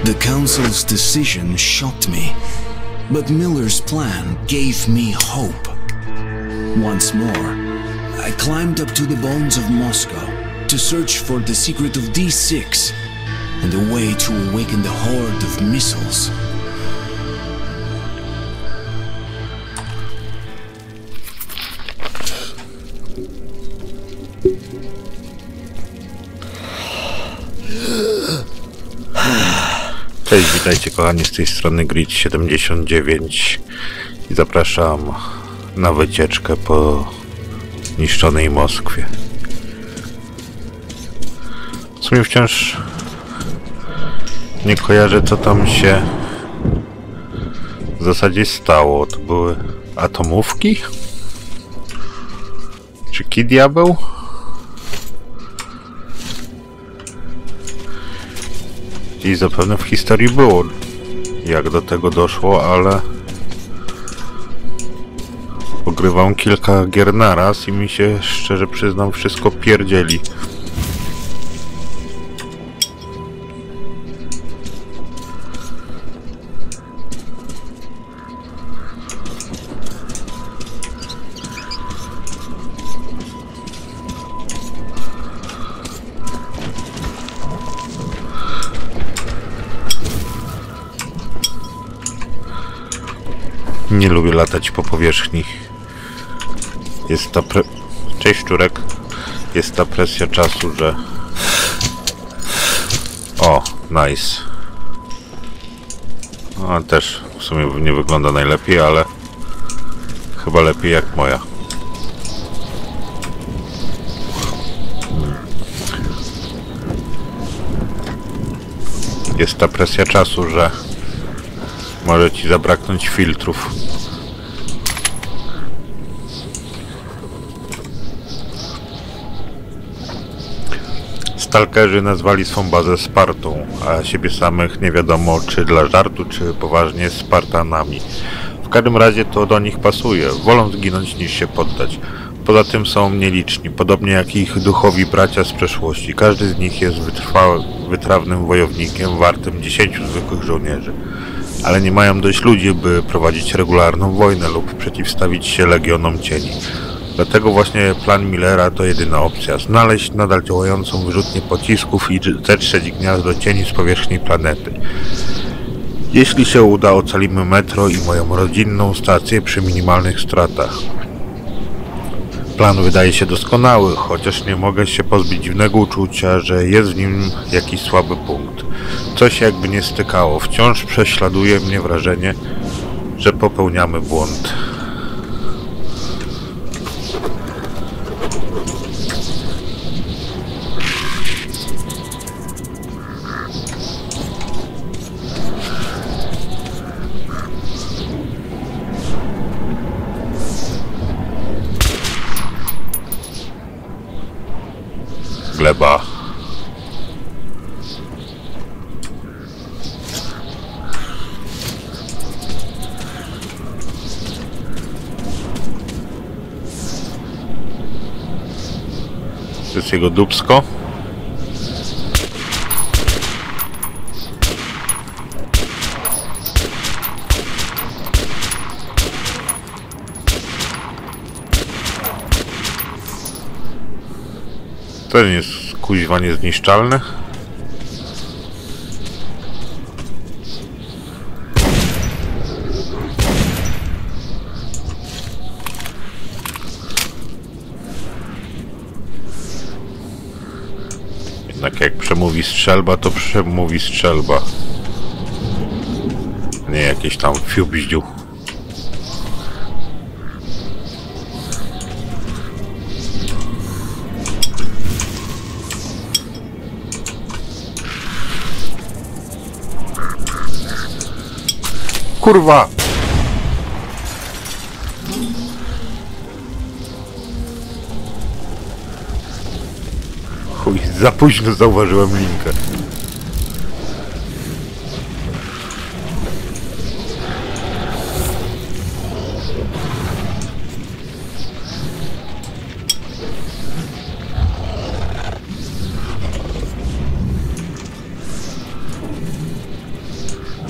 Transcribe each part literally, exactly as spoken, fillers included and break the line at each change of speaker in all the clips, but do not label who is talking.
The council's decision shocked me, but Miller's plan gave me hope. Once more, I climbed up to the bones of Moscow to search for the secret of D six and a way to awaken the horde of missiles.
Cześć, witajcie kochani, z tej strony Grid siedemdziesiąt dziewięć i zapraszam na wycieczkę po zniszczonej Moskwie. W sumie wciąż nie kojarzę, co tam się w zasadzie stało. To były atomówki? Czy kij diabeł? I zapewne w historii było, jak do tego doszło, ale ogrywam kilka gier naraz i mi się, szczerze przyznam, wszystko pierdzieli. Nie lubię latać po powierzchni. Jest ta pre... Cześć szczurek. Jest ta presja czasu, że... O, nice. No, też w sumie nie wygląda najlepiej, ale chyba lepiej jak moja. Jest ta presja czasu, że może ci zabraknąć filtrów. Stalkerzy nazwali swą bazę Spartą, a siebie samych nie wiadomo, czy dla żartu, czy poważnie, Spartanami. W każdym razie to do nich pasuje. Wolą zginąć niż się poddać. Poza tym są nieliczni, podobnie jak ich duchowi bracia z przeszłości. Każdy z nich jest wytrawnym wojownikiem, wartym dziesięciu zwykłych żołnierzy. Ale nie mają dość ludzi, by prowadzić regularną wojnę lub przeciwstawić się legionom cieni. Dlatego właśnie plan Millera to jedyna opcja. Znaleźć nadal działającą wyrzutnię pocisków i zetrzeć gniazdo cieni z powierzchni planety. Jeśli się uda, ocalimy metro i moją rodzinną stację przy minimalnych stratach. Plan wydaje się doskonały, chociaż nie mogę się pozbyć dziwnego uczucia, że jest w nim jakiś słaby punkt. Coś jakby nie stykało. Wciąż prześladuje mnie wrażenie, że popełniamy błąd. Gleba. To jest jego dupsko. Ten jest kuźwa niezniszczalny. Jednak jak przemówi strzelba, to przemówi strzelba. Nie jakieś tam fiubździu. Kurwa! Chuj, za późno zauważyłem linkę.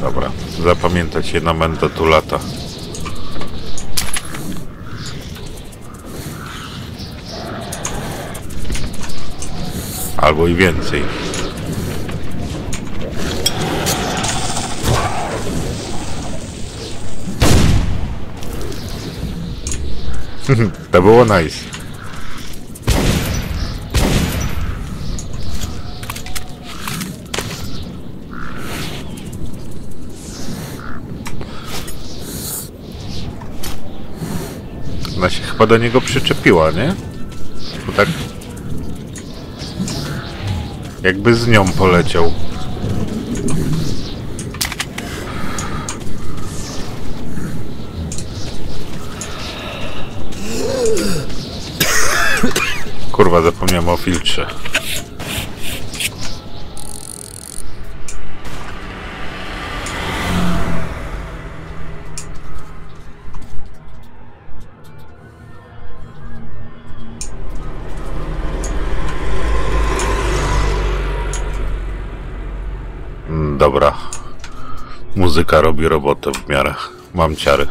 Dobra, zapamiętać je na Mendo tu lata. Albo i więcej. To było nice. Ona się chyba do niego przyczepiła, nie? Bo tak... Jakby z nią poleciał. Kurwa, zapomniałem o filtrze. Dobra. Muzyka robi robotę w miarę. Mam ciary.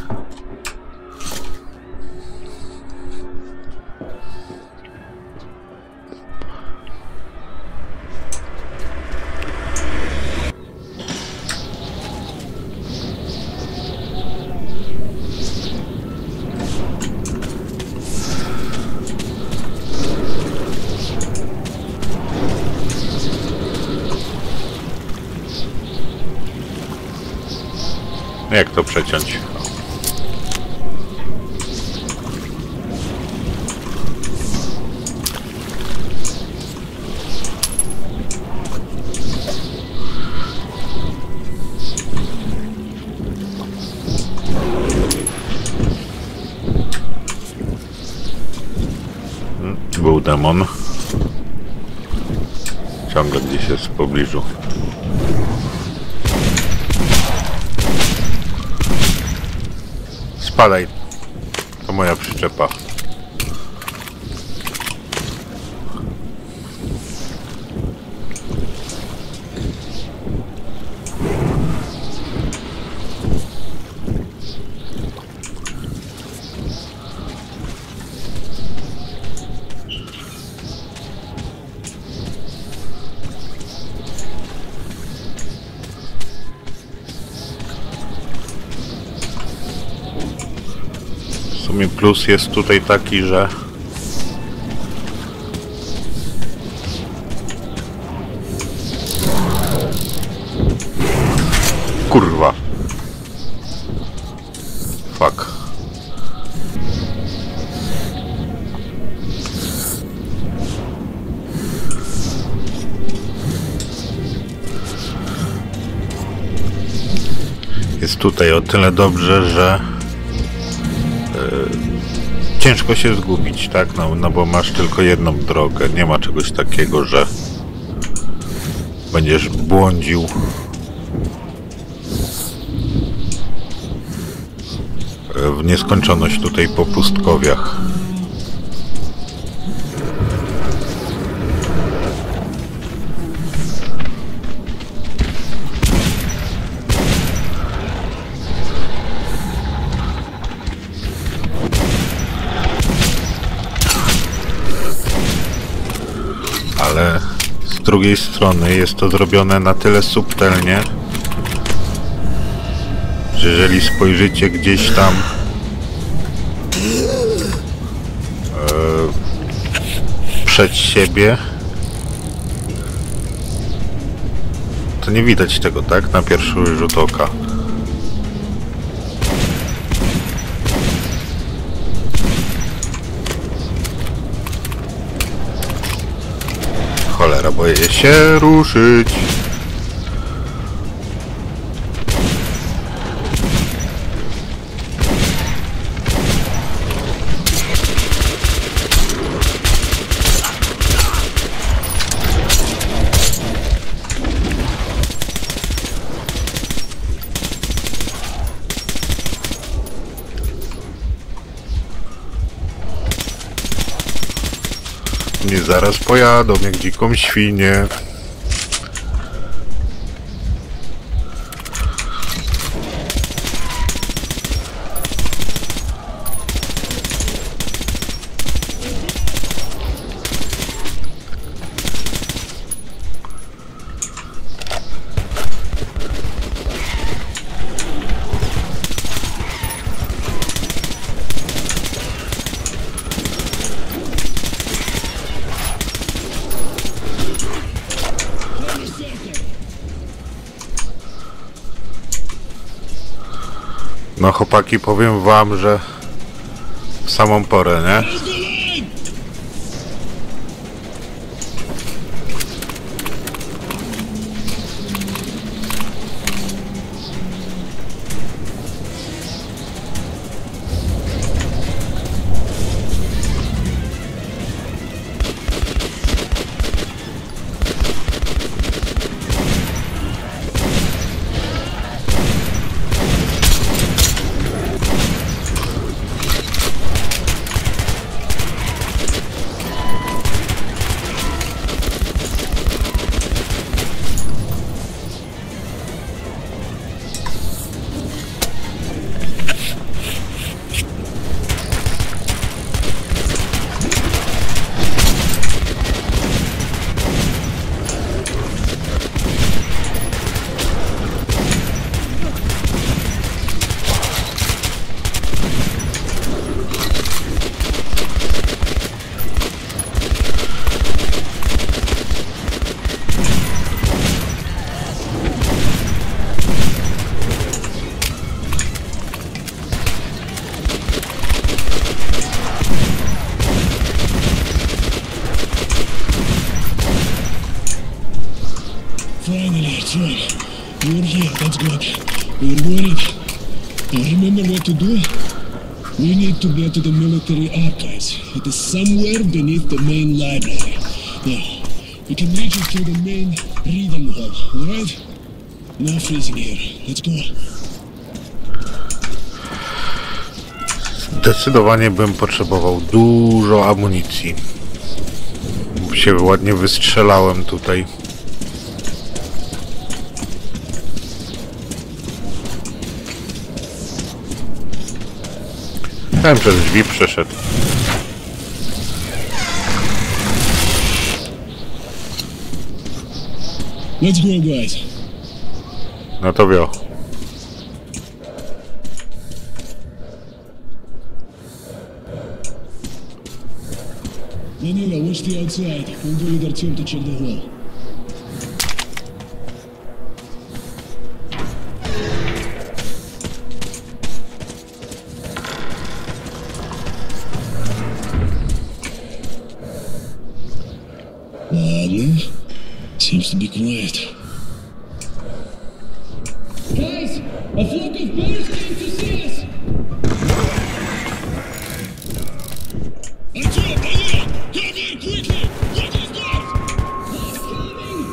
Jak to przeciąć? Był demon. Ciągle gdzieś jest w pobliżu. Spadaj. To moja przyczepa. W sumie plus jest tutaj taki, że kurwa. Fuck. Jest tutaj o tyle dobrze, że ciężko się zgubić, tak? No, no bo masz tylko jedną drogę. Nie ma czegoś takiego, że będziesz błądził w nieskończoność tutaj po pustkowiach. Ale z drugiej strony jest to zrobione na tyle subtelnie, że jeżeli spojrzycie gdzieś tam e, przed siebie, to nie widać tego, tak? Na pierwszy rzut oka. Cholera, boję się ruszyć. Mnie zaraz pojadą jak dziką świnię. No chłopaki, powiem wam, że w samą porę, nie?
Finally, it's on. You're here, that's good. We're worried. Now remember what to do? We need to get to the military archives. It is somewhere beneath the main library. Now, we can reach it through the main reading hall, alright? No freezing here. Let's go.
Zdecydowanie bym potrzebował dużo amunicji. Się ładnie wystrzelałem tutaj. Ten przez drzwi przeszedł.
Let's go, guys.
No to wio.
Danilo, watch the outside. We'll go with our team to check the hall. Uh, seems to be quiet. Guys, a flock of bears came to see us. That's it, Danilo! Come here quickly! What is that? What's coming?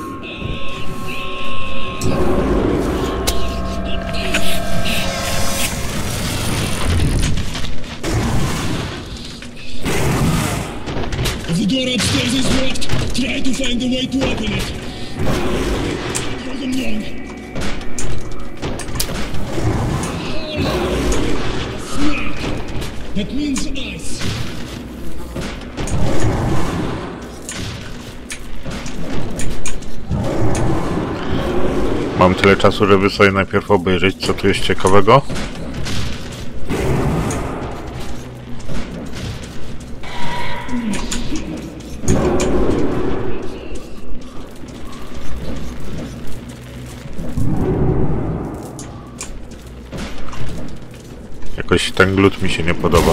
The door upstairs is locked. Try to find a way to open it. Hold them long. Snake. That means ice.
Mam tyle czasu, żeby sobie najpierw obejrzeć, co tu jest ciekawego. Jakoś ten glut mi się nie podoba.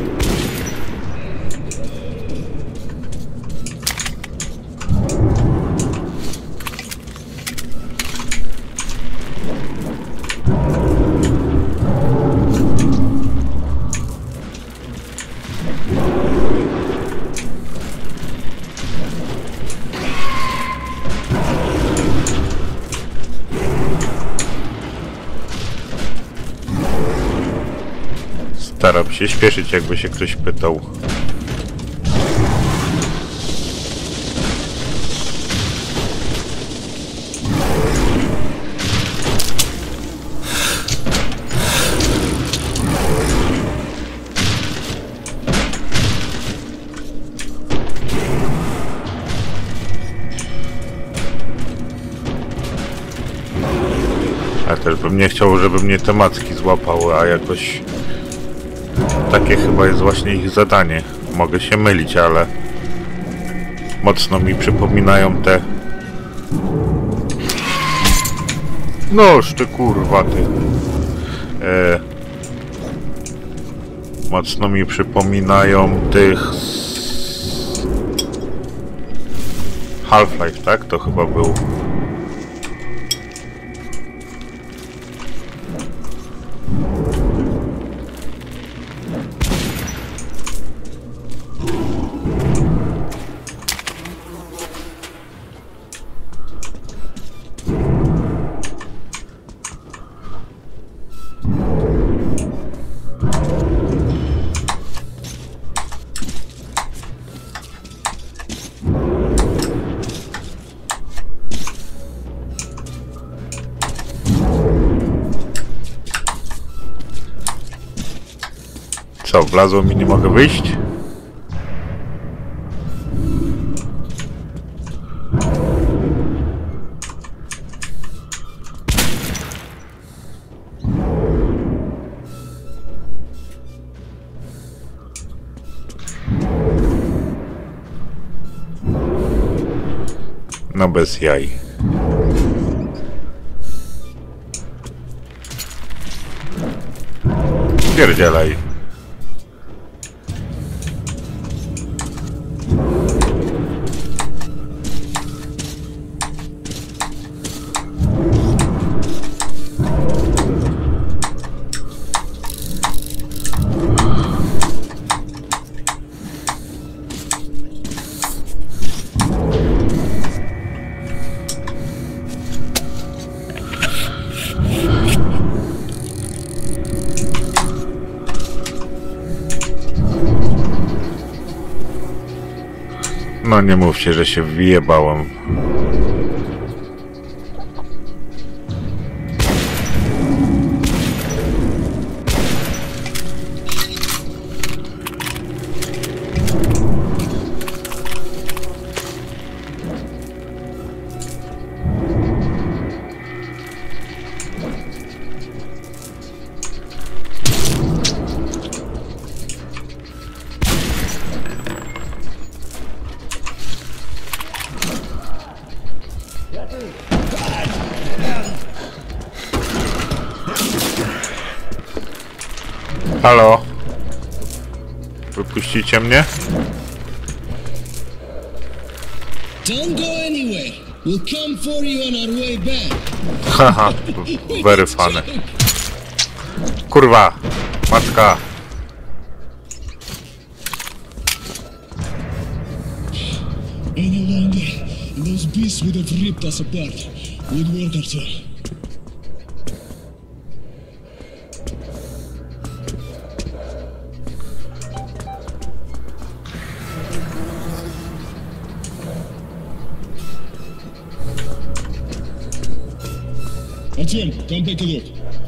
Staram się śpieszyć, jakby się ktoś pytał. Ale też bym nie chciał, żeby mnie te macki złapały, a jakoś... Takie chyba jest właśnie ich zadanie. Mogę się mylić, ale... Mocno mi przypominają te... Noż ty kurwa ty... E... Mocno mi przypominają tych Half-Life, tak? To chyba był. Co, wlazło mi, nie mogę wyjść? No bez jaj. Pierdzielaj. No nie mówcie, że się wyjebałem. Halo? Wypuścicie mnie?
Don't go anywhere. We'll come for you on our way back.
Haha, very funny. Kurwa, matka.
Any longer, and those beasts would have ripped us apart. Good work, Arthur. Artyom, come take a look.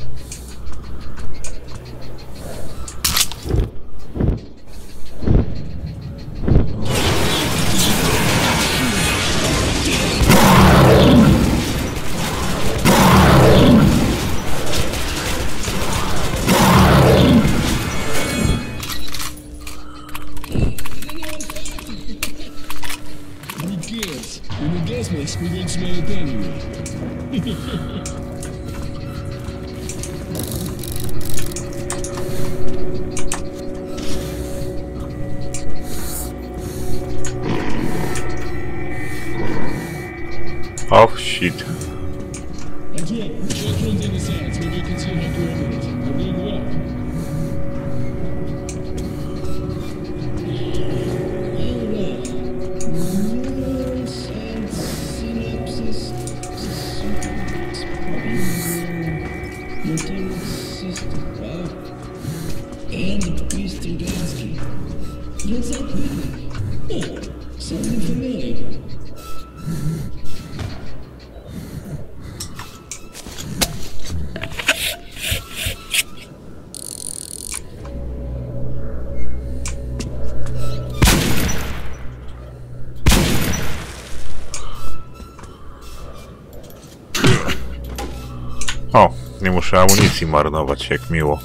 Who cares? In the gas mask, we don't smell it anyway.
Oh shit.
Artyom, check runs on the sides. Maybe you can see how to open it. They're doing well. Neurons and synapses. Motoric system. Wow. And Mister Gansky. What's up with me? Huh. Something familiar.
O, nie muszę amunicji marnować, jak miło.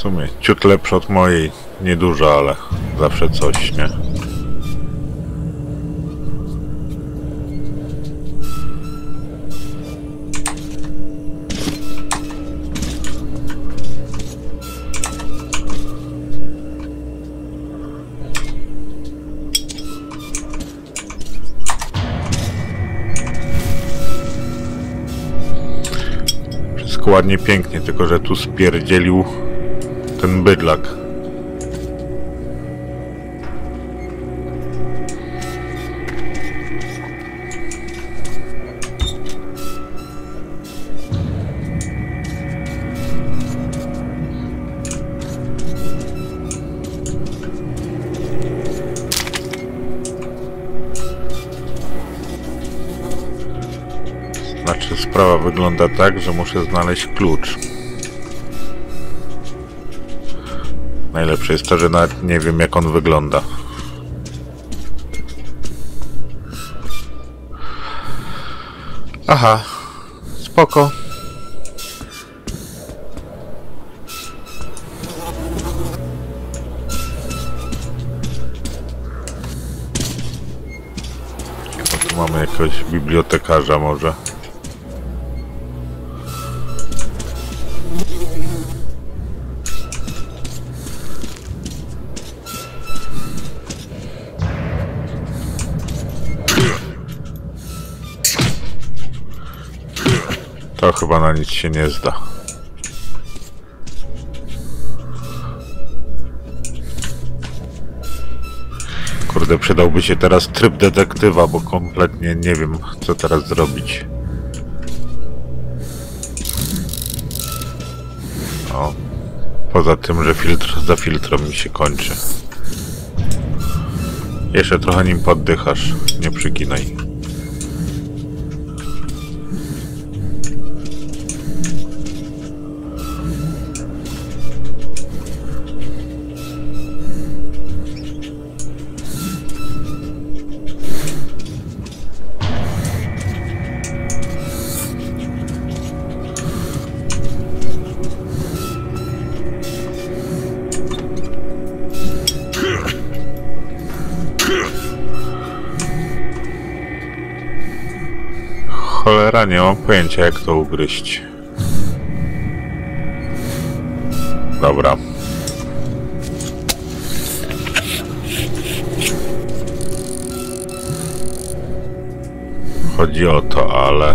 sumie ciut lepszy od mojej. Niedużo, ale zawsze coś, nie? Wszystko ładnie, pięknie, tylko że tu spierdzielił ten bydlak. Znaczy, sprawa wygląda tak, że muszę znaleźć klucz. Najlepsze jest to, że nawet nie wiem, jak on wygląda. Aha, spoko. Tu mamy jakiegoś bibliotekarza może. To chyba na nic się nie zda. Kurde, przydałby się teraz tryb detektywa, bo kompletnie nie wiem, co teraz zrobić. O, poza tym, że filtr za filtrem mi się kończy. Jeszcze trochę nim poddychasz, nie przyginaj. Cholera, nie mam pojęcia, jak to ugryźć. Dobra. Chodzi o to, ale...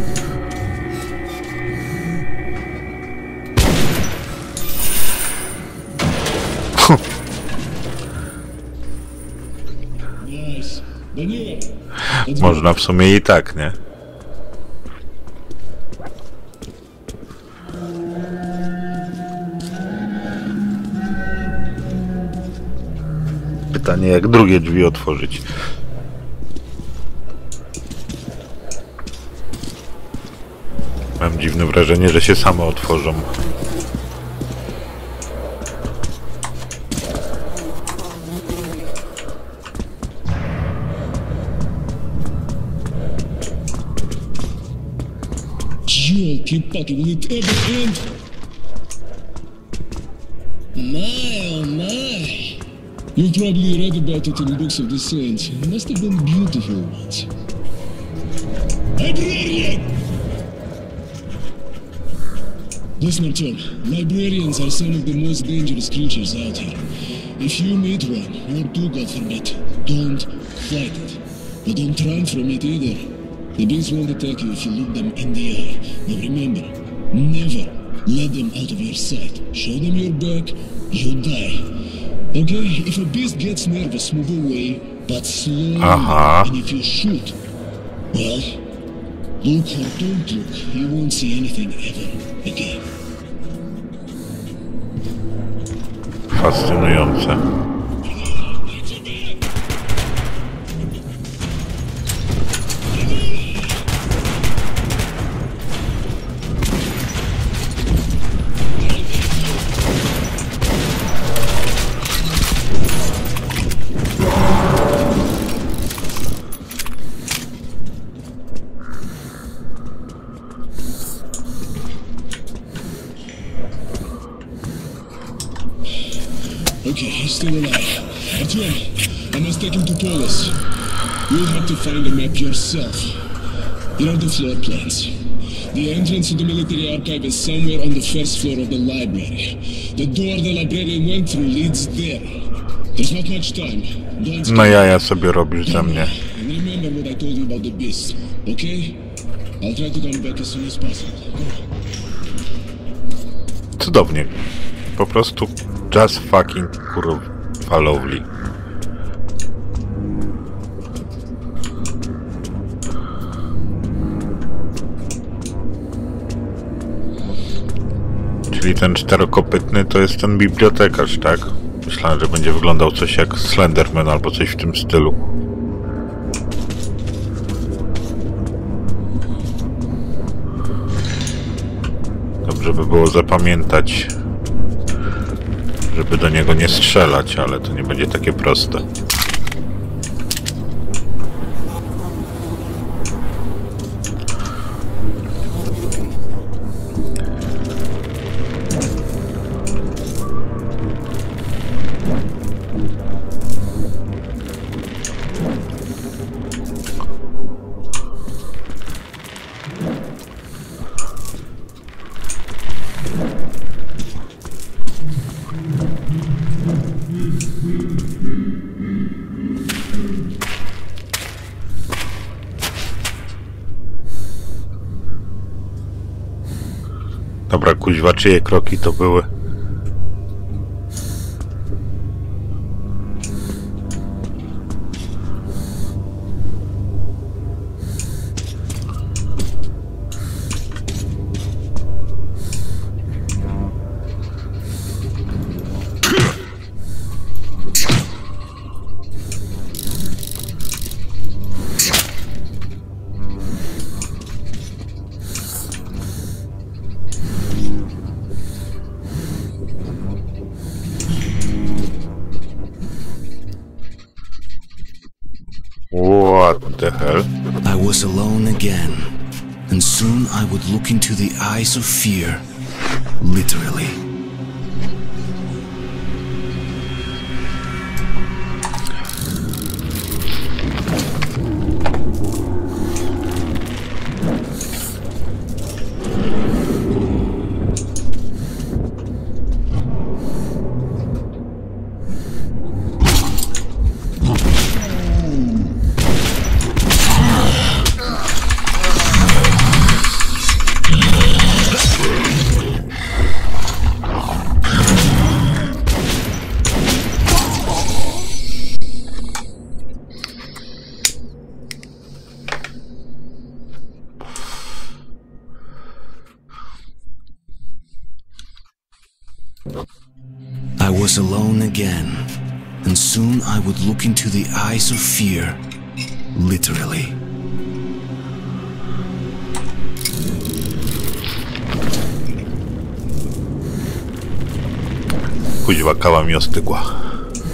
Można w sumie i tak, nie? Pytanie, jak drugie drzwi otworzyć. Mam dziwne wrażenie, że się same otworzą.
Jolki-paki, will it ever end? My, oh my. You've probably read about it in books of the saints. It must have been beautiful ones. Librarian! Listen, Artyom. Librarians are some of the most dangerous creatures out here. If you meet one, or two, God forbid, don't fight it. But don't run from it either. The beings won't attack you if you look them in the eye. Now remember, never let them out of your sight. Show them your back, you die. Okay, if a beast gets nervous, move away, but slowly.
Aha.
And if you shoot, well, look or don't look, you won't see anything ever again.
Fascynujące.
Okay, he's still alive. Artyom, I must take him to Polis. You'll have to find a map yourself. Here are the floor plans. The entrance to the military archive is somewhere on the first floor of the library. The door the librarian went through leads there. There's not much time. Don't
No jaja sobie robisz ze mnie.
And remember what I told you about the beast, okay? I'll try to come back as soon as possible.
Cudownie. Po prostu just fucking kurwa lovely. Czyli ten czterokopytny to jest ten bibliotekarz, tak? Myślałem, że będzie wyglądał coś jak Slenderman albo coś w tym stylu. Dobrze by było zapamiętać, żeby do niego nie strzelać, ale to nie będzie takie proste. Dobra, kuźwa, czyje kroki to były? What the hell?
I was alone again, and soon I would look into the eyes of fear, literally. I was alone again, and soon I would look into the eyes of fear, literally.
Kuźwa, kawa mi ostygła.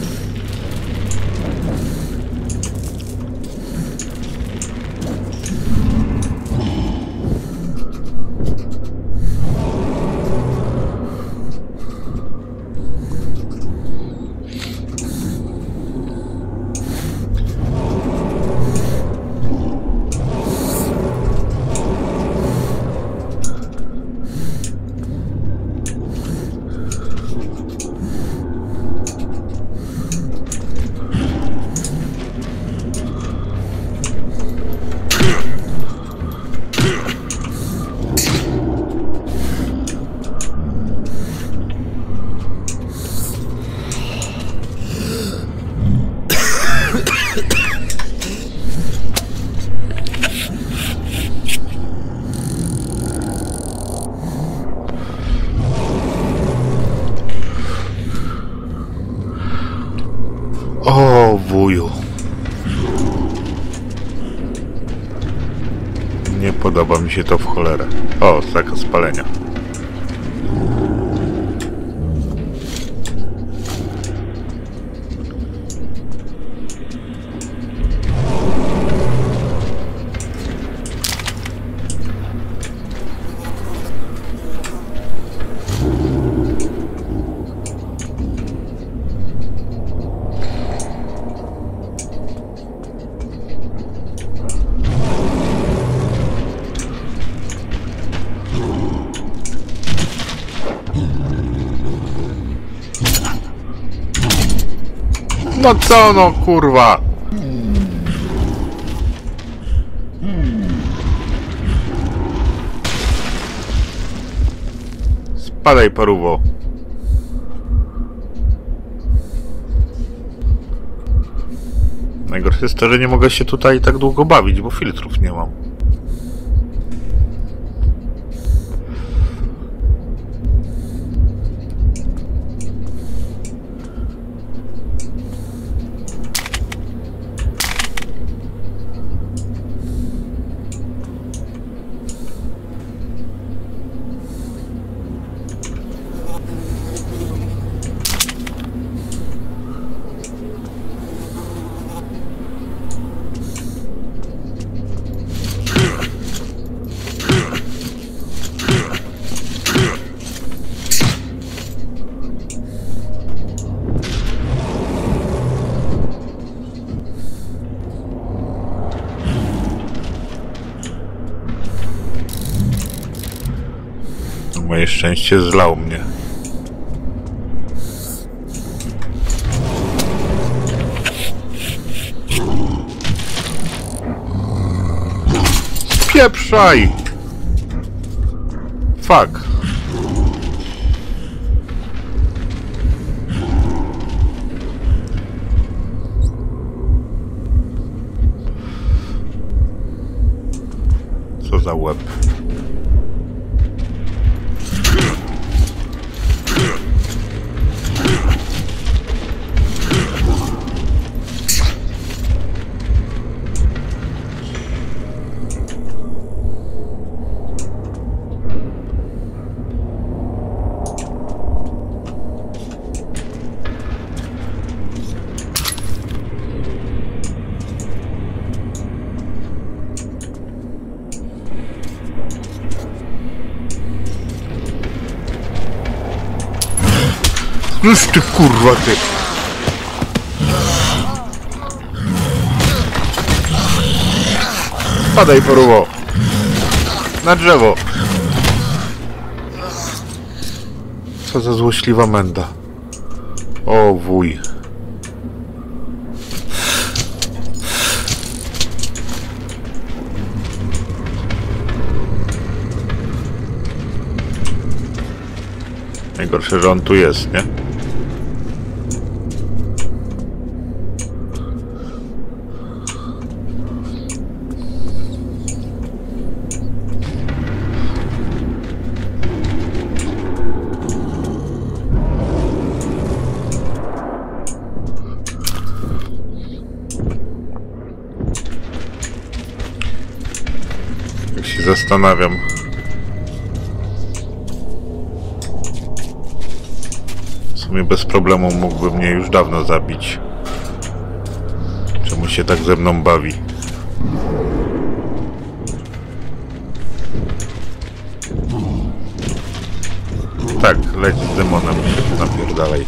O wuju. Nie podoba mi się to w cholerę. O, zakaz spalenia. No co no, kurwa! Spadaj, paruwo. Najgorsze jest to, że nie mogę się tutaj tak długo bawić, bo filtrów nie mam. Moje szczęście zlał mnie. Spieprzaj! Fuck. Co za łeb. Już ty kurwa ty! Padaj, paruwo! Na drzewo! Co za złośliwa menda. O wuj. Najgorsze, że on tu jest, nie? Jak się zastanawiam. W sumie bez problemu mógłby mnie już dawno zabić. Czemu się tak ze mną bawi? Tak, leć z demonem, napierdalaj.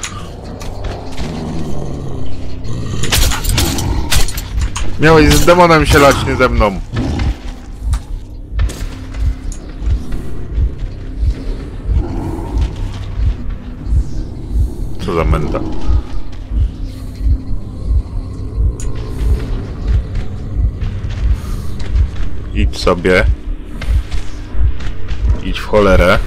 Miałeś z demonem się lać, nie ze mną. Co za menda. Idź sobie. Idź w cholerę.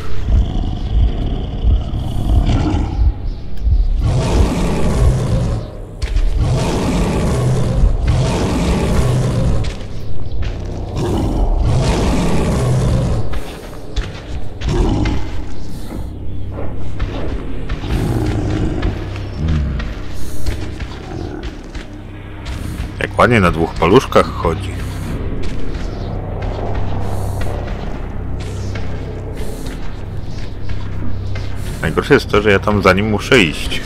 Jak ładnie na dwóch paluszkach chodzi. Najgorsze jest to, że ja tam za nim muszę iść.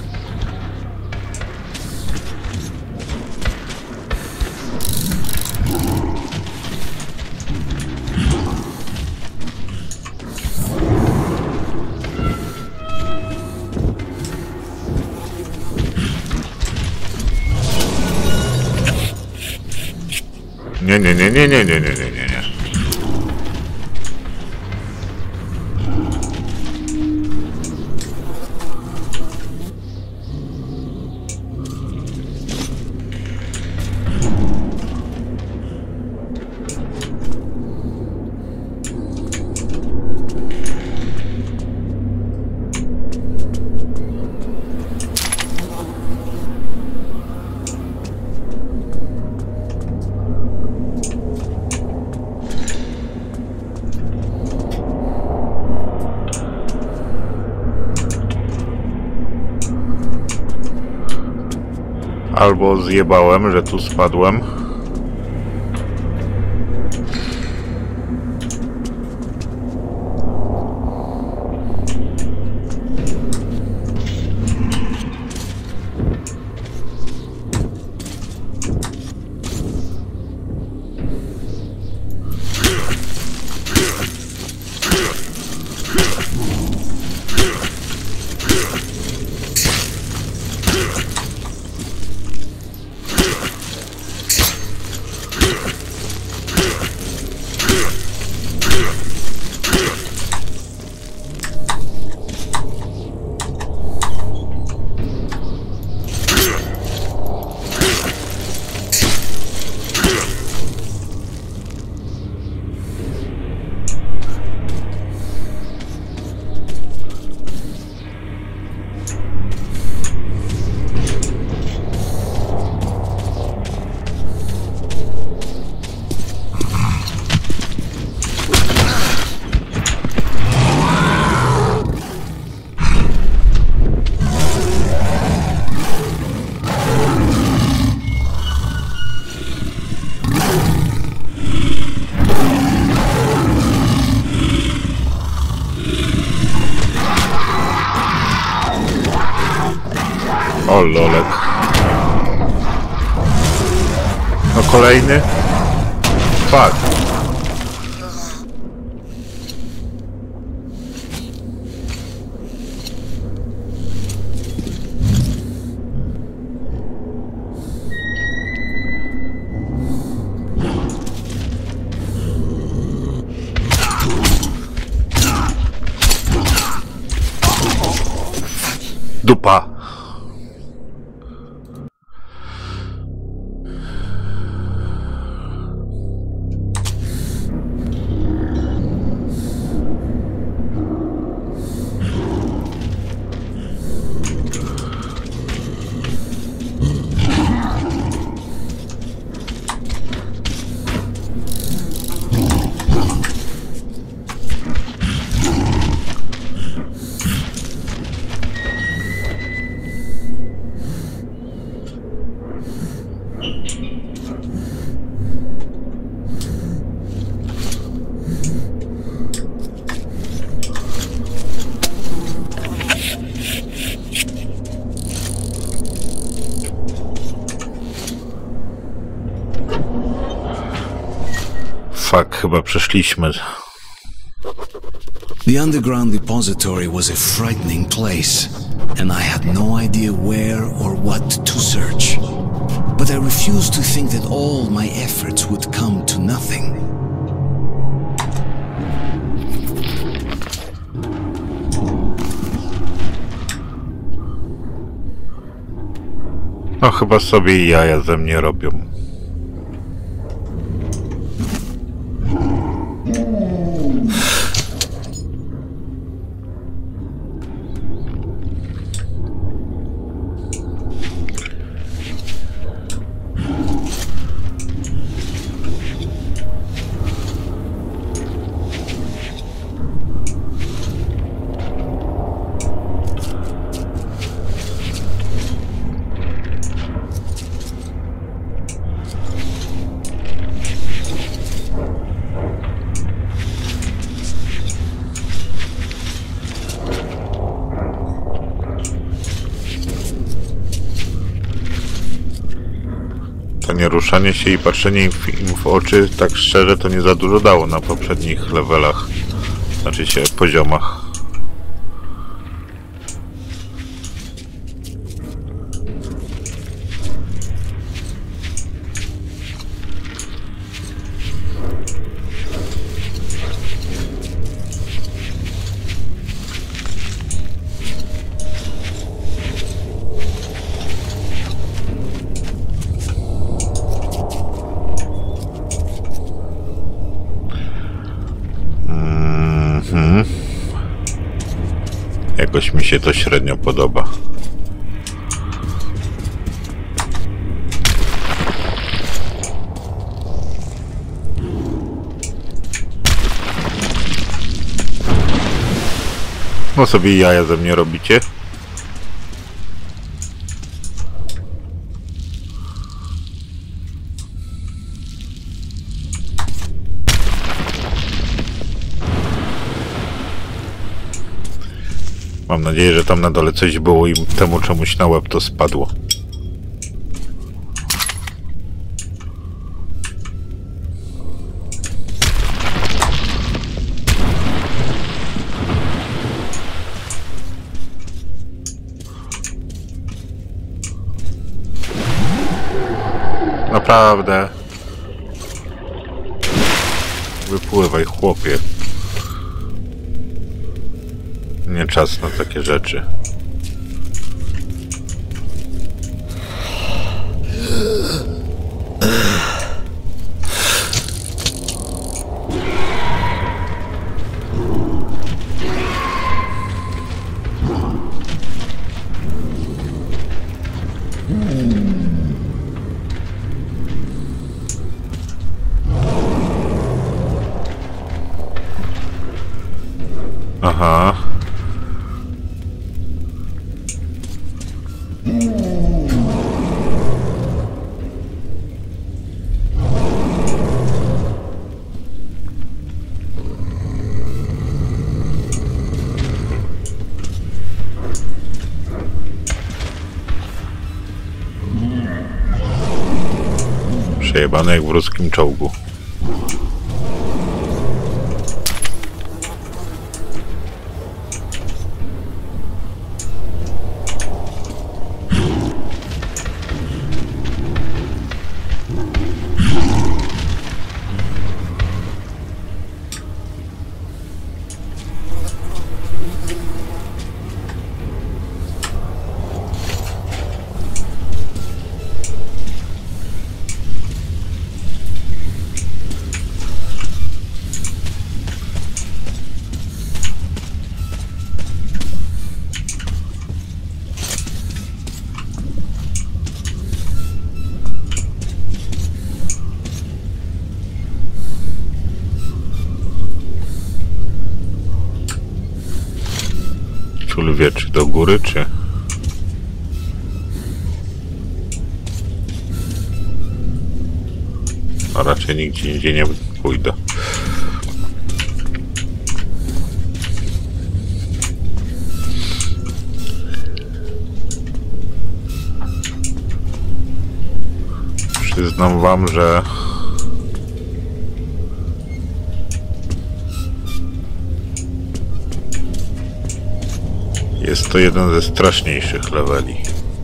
Nie, nie, nie, nie, nie, nie, nie, nie, nie, nie. Albo zjebałem, że tu spadłem. O lolek. No kolejny. Fuck. Dupa. Fuck, chyba przeszliśmy.
The underground depository was a frightening place, and I had no idea where or what to search. But I refused to think that all my efforts would come to nothing.
No chyba sobie jaja ze mnie robią. To nieruszanie się i patrzenie im w, im w oczy, tak szczerze, to nie za dużo dało na poprzednich levelach, znaczy się poziomach. Jakoś mi się to średnio podoba. No sobie jaja ze mnie robicie. Mam nadzieję, że tam na dole coś było i temu czemuś na łeb to spadło. Naprawdę. Wypływaj, chłopie. Nie czas na takie rzeczy. Aha. Przejebane jak w ruskim czołgu. Ciul wie, czy do góry, czy... A raczej nigdzie indziej nie pójdę. Przyznam wam, że... jest to jeden ze straszniejszych leveli.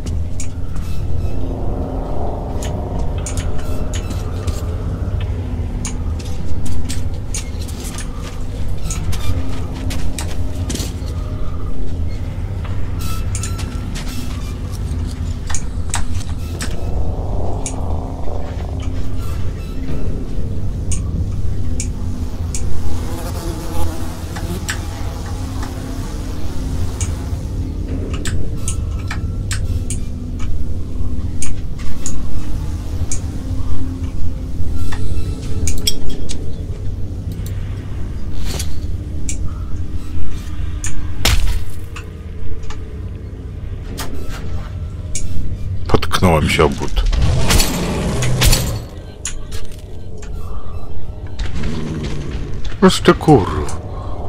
Potknąłem się o but. Jeszcze kurwa.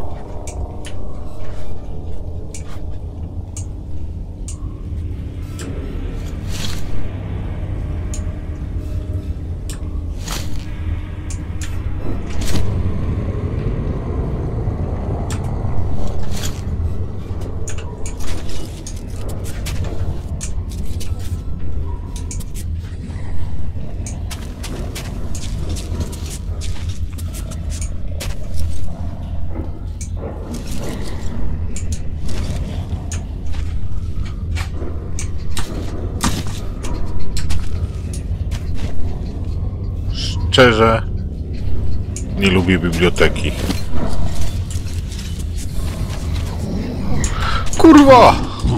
Szczerze, nie lubię biblioteki. Kurwa!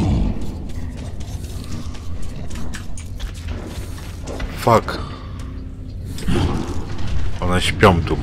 Fuck. One śpią tu.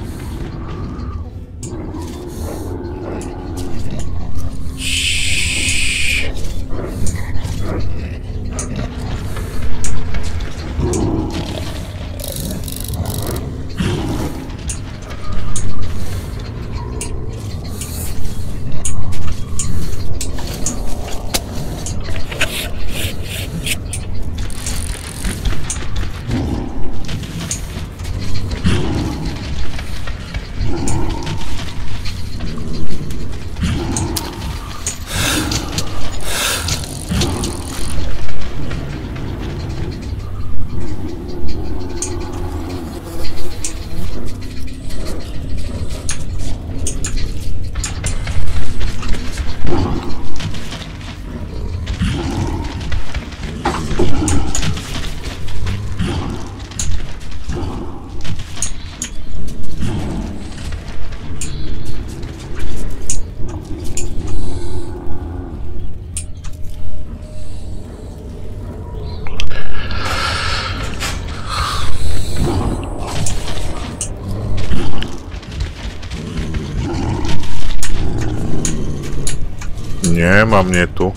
Nie ma mnie tu.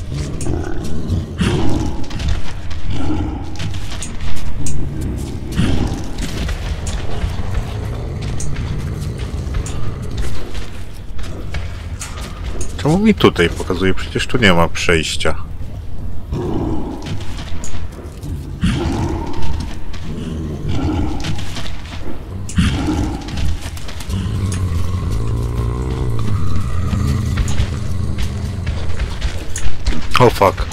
Czemu mi tutaj pokazuje? Przecież tu nie ma przejścia. O fuck.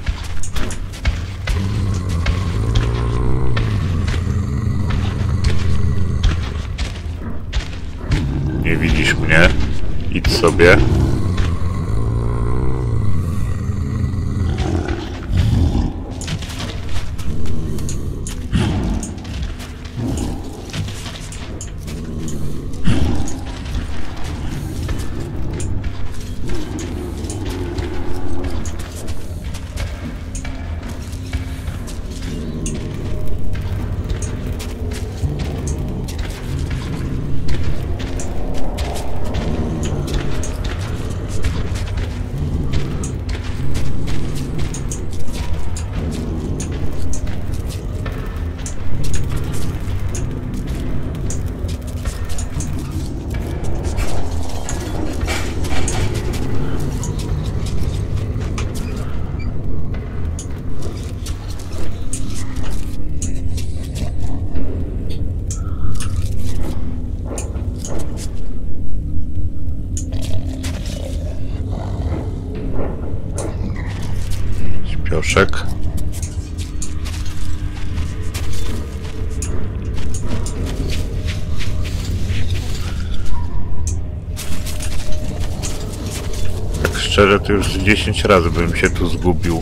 Nie widzisz mnie? Idź sobie. Śpioszek. Tak szczerze, to już dziesięć razy bym się tu zgubił.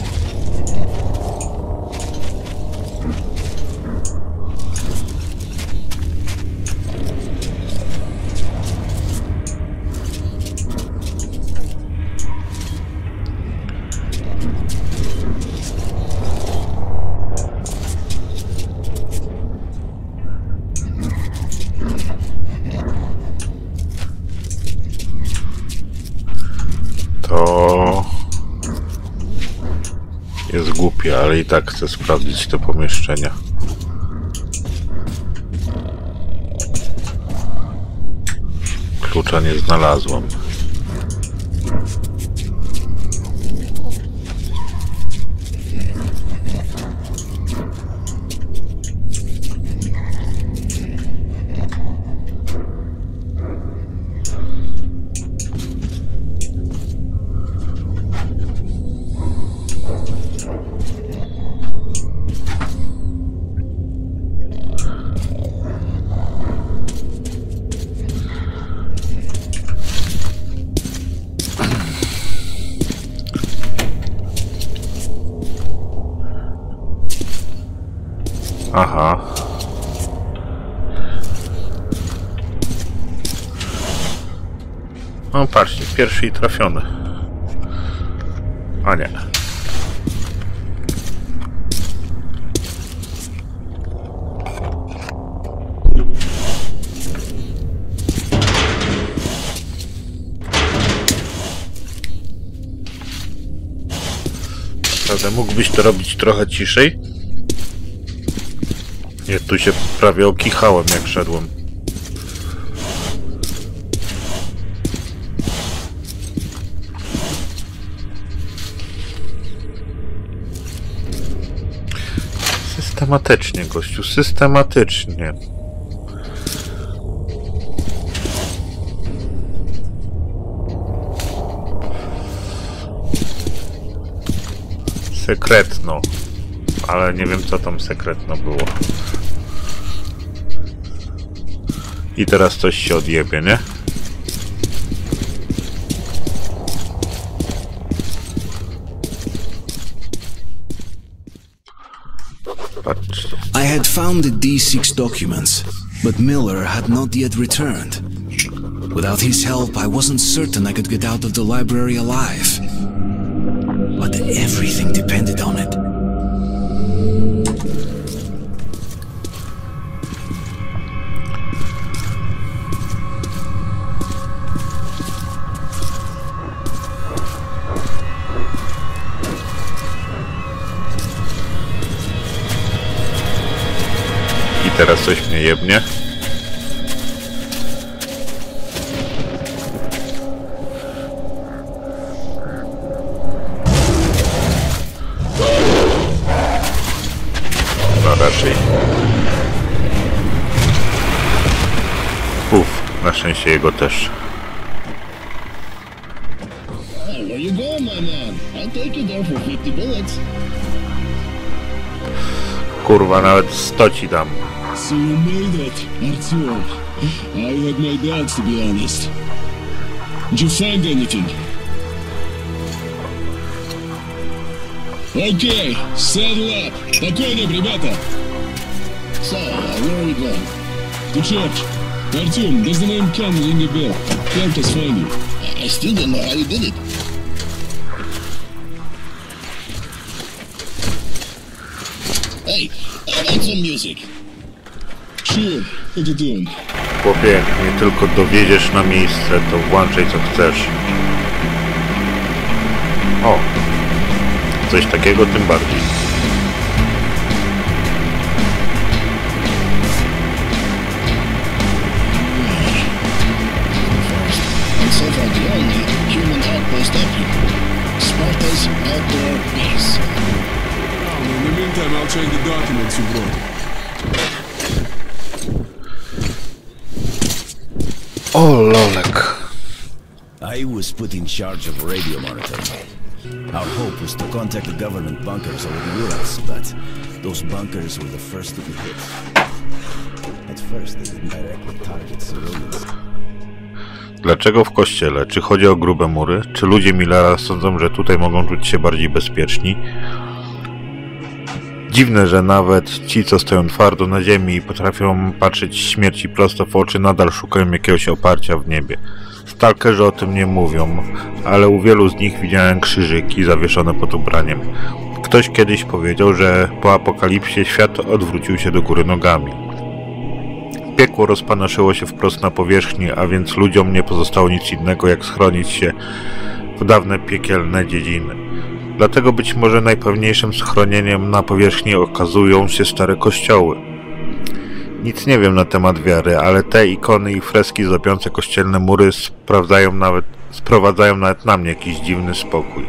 To jest głupie, ale i tak chcę sprawdzić te pomieszczenia. Klucza nie znalazłam. Aha. No patrzcie, pierwszy i trafiony. A nie. Naprawdę mógłbyś to robić trochę ciszej? Nie, tu się prawie okichałem, jak szedłem. Systematycznie, gościu, systematycznie. Sekretno. Ale nie wiem, co tam sekretno było. I teraz coś się odjebie, nie? Patrz.
I had found the D six documents, but Miller had not yet returned. Without his help, I wasn't certain I could get out of the library alive. But everything depended on it.
teraz coś mnie jebnie. No raczej. Uf, na szczęście jego też.
Where you going, my man? I'll take you there for fifty bullets.
Kurwa, nawet sto ci dam.
So you made it, Artyom. I had my doubts, to be honest. Did you find anything? Okay, saddle up. Спокойно, ребята. So, uh, where are you going? To church. Artyom, does the name Ken ring a bell? Help us find you. I still don't know how you did it. Hey, how about some music? Sure, put it on.
Chłopie, jak mnie tylko dowiedziesz na miejsce, to włączaj co chcesz. O! Coś takiego tym bardziej.
And so far the only human outpost up here. Sparta's outdoor base. In the meantime, I'll check the documents you brought.
O, lolek.
I was put in charge of radio monitoring. Our hope was to contact the government bunkers over the Urals, but those bunkers were the first to be hit. At first, they didn't directly target civilians.
Dlaczego w kościele? Czy chodzi o grube mury? Czy ludzie Millera sądzą, że tutaj mogą czuć się bardziej bezpieczni? Dziwne, że nawet ci, co stoją twardo na ziemi i potrafią patrzeć śmierci prosto w oczy, nadal szukają jakiegoś oparcia w niebie. Stalkerzy o tym nie mówią, ale u wielu z nich widziałem krzyżyki zawieszone pod ubraniem. Ktoś kiedyś powiedział, że po apokalipsie świat odwrócił się do góry nogami. Piekło rozpanoszyło się wprost na powierzchni, a więc ludziom nie pozostało nic innego, jak schronić się w dawne piekielne dziedziny. Dlatego być może najpewniejszym schronieniem na powierzchni okazują się stare kościoły. Nic nie wiem na temat wiary, ale te ikony i freski zdobiące kościelne mury sprawdzają nawet, sprowadzają nawet na mnie jakiś dziwny spokój.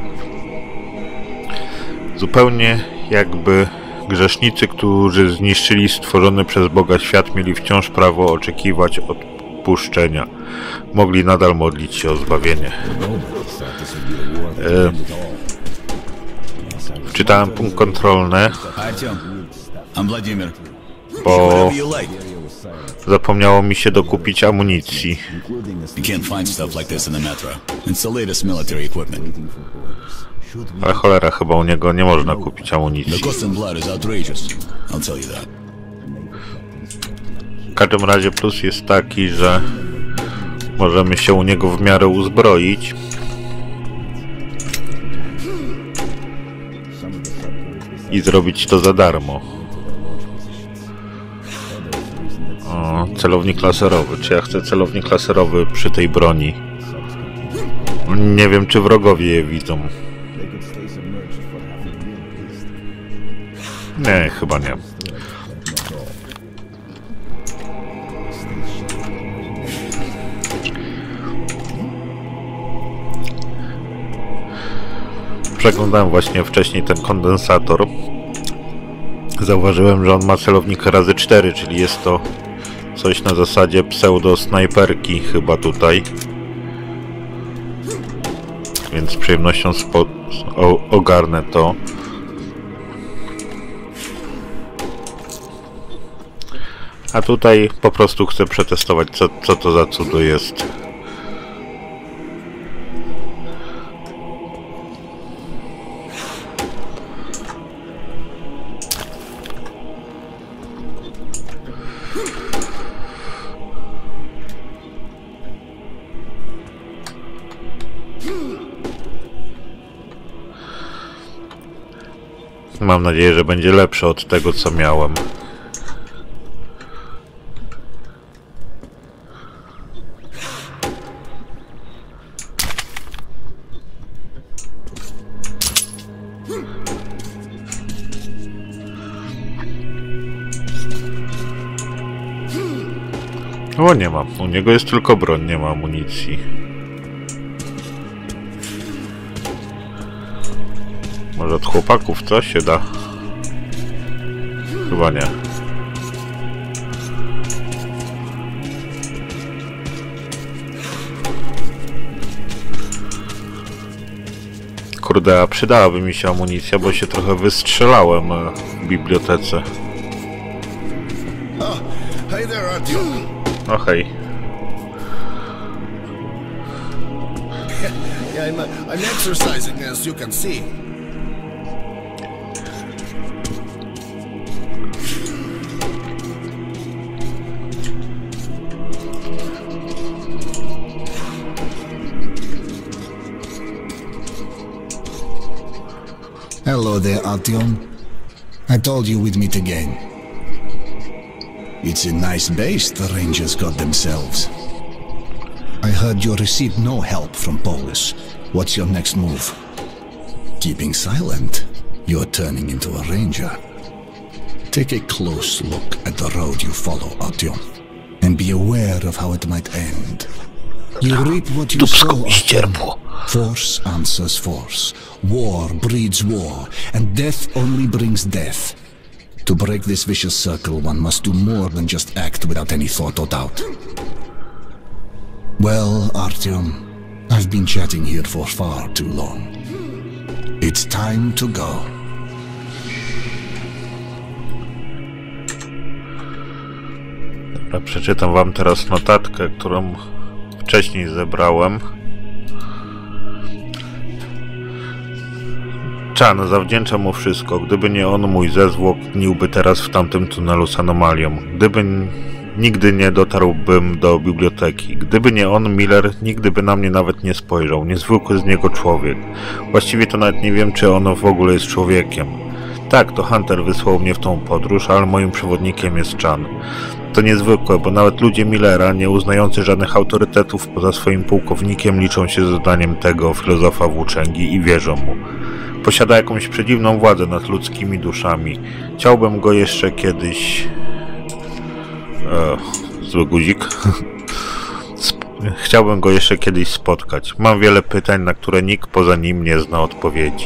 Zupełnie jakby grzesznicy, którzy zniszczyli stworzony przez Boga świat, mieli wciąż prawo oczekiwać odpuszczenia. Mogli nadal modlić się o zbawienie. E, Czytałem punkt kontrolny, bo zapomniało mi się dokupić amunicji. Ale cholera, chyba u niego nie można kupić amunicji. W każdym razie plus jest taki, że możemy się u niego w miarę uzbroić. I zrobić to za darmo. O, celownik laserowy. Czy ja chcę celownik laserowy przy tej broni? Nie wiem, czy wrogowie je widzą. Nie, chyba nie. Przeglądałem właśnie wcześniej ten kondensator. Zauważyłem, że on ma celownik razy cztery, czyli jest to coś na zasadzie pseudo-snajperki chyba tutaj. Więc z przyjemnością o ogarnę to. A tutaj po prostu chcę przetestować, co, co to za cudo jest. Mam nadzieję, że będzie lepsze od tego, co miałem. O, nie ma. U niego jest tylko broń, nie ma amunicji. Może od chłopaków co się da? Chyba nie. Kurde, a przydałaby mi się amunicja, bo się trochę wystrzelałem w bibliotece.
Oh, hey there, Artyom.
O hej.
Yeah, I'm, uh, I'm exercising, as you can see.
Hello there, Artyom. I told you we'd meet again. It's a nice base the Rangers got themselves. I heard you received no help from Polis. What's your next move? Keeping silent, you're turning into a Ranger. Take a close look at the road you follow, Artyom, and be aware of how it might end. You reap what you sow, Artyom. Force answers force. War breeds war, and death only brings death. To break this vicious circle, one must do more than just act without any thought or doubt. Well, Artyom, I've been chatting here for far too long. It's time to go.
Dobra, przeczytam wam teraz notatkę, którą wcześniej zebrałem. Chan, zawdzięczam mu wszystko. Gdyby nie on, mój zezwłok gniłby teraz w tamtym tunelu z anomalią. Gdyby nigdy nie dotarłbym do biblioteki. Gdyby nie on, Miller nigdy by na mnie nawet nie spojrzał. Niezwykły z niego człowiek. Właściwie to nawet nie wiem, czy on w ogóle jest człowiekiem. Tak, to Hunter wysłał mnie w tą podróż, ale moim przewodnikiem jest Chan. To niezwykłe, bo nawet ludzie Millera, nie uznający żadnych autorytetów poza swoim pułkownikiem, liczą się z zdaniem tego filozofa włóczęgi i wierzą mu. Posiada jakąś przedziwną władzę nad ludzkimi duszami. Chciałbym go jeszcze kiedyś... E, zły guzik. Chciałbym go jeszcze kiedyś spotkać. Mam wiele pytań, na które nikt poza nim nie zna odpowiedzi.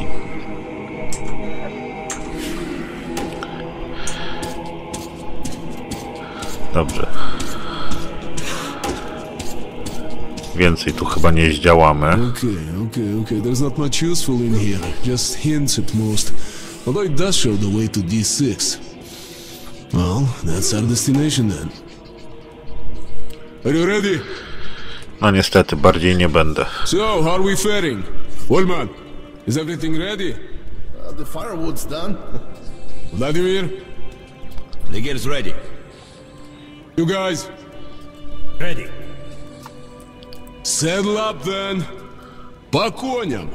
Dobrze. Więcej tu chyba nie zdziałamy.
Okay, okay, okay. There's not much useful in here. Just hints at most. Although it does show the way to D six. Well, that's our destination then. Are you ready?
No niestety, bardziej nie będę.
So, how are we faring? Wallman, is everything ready?
Uh, the firewood's done.
Vladimir?
The gear's ready.
You guys?
Ready.
Saddle up then. По коням.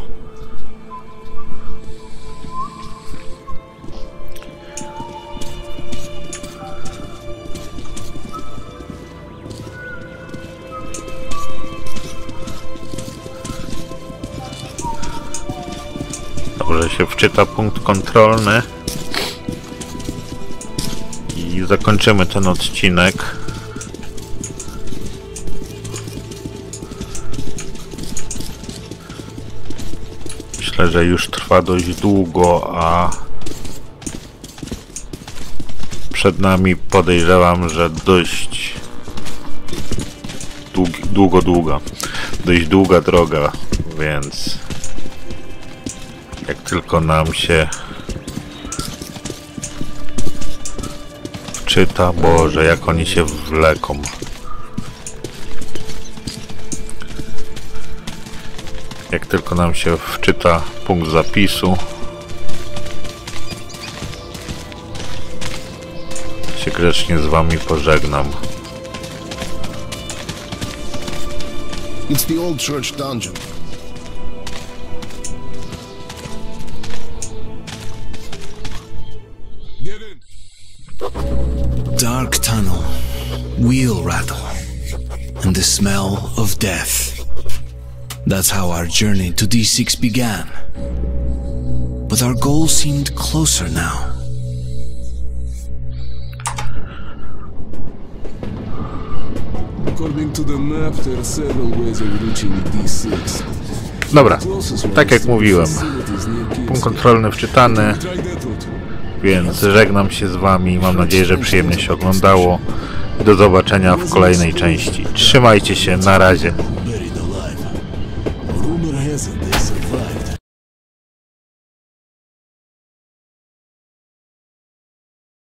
Dobrze się wczyta punkt kontrolny i zakończymy ten odcinek. Myślę, że już trwa dość długo, a przed nami podejrzewam, że dość długi, długo, długa, dość długa droga, więc jak tylko nam się wczyta, Boże, jak oni się wleką. Jak tylko nam się wczyta punkt zapisu, się grzecznie z wami pożegnam.
It's the old church dungeon.
Get in.
Dark tunnel, wheel rattle, and the smell of death. That's how our journey to D six began. But our goal seemed closer now.
According to the map, there are several ways of reaching D six.
Dobra, tak jak mówiłem, punkt kontrolny wczytany, więc żegnam się z wami, mam nadzieję, że przyjemnie się oglądało i do zobaczenia w kolejnej części. Trzymajcie się, na razie.
Rumor has it